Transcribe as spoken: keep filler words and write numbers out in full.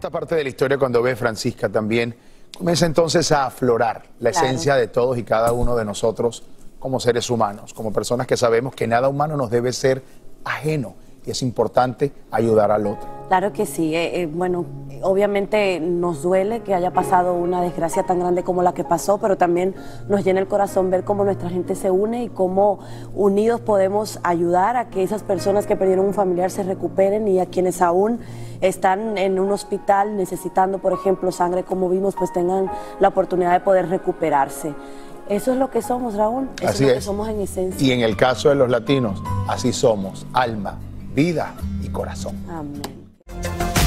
esta parte de la historia, cuando ve Francisca también, comienza entonces a aflorar la Claro. esencia de todos y cada uno de nosotros como seres humanos, como personas que sabemos que nada humano nos debe ser ajeno y es importante ayudar al otro. Claro que sí. Eh, eh, bueno, obviamente nos duele que haya pasado una desgracia tan grande como la que pasó, pero también nos llena el corazón ver cómo nuestra gente se une y cómo unidos podemos ayudar a que esas personas que perdieron un familiar se recuperen y a quienes aún están en un hospital necesitando, por ejemplo, sangre, como vimos, pues tengan la oportunidad de poder recuperarse. Eso es lo que somos, Raúl. Eso Así es lo que es. somos en esencia. Y en el caso de los latinos, así somos, alma, vida y corazón. Amén.